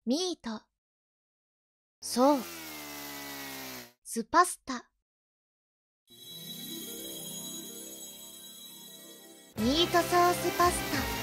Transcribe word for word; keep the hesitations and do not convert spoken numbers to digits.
ミート。そう。スパスタ。ミートソースパスタ。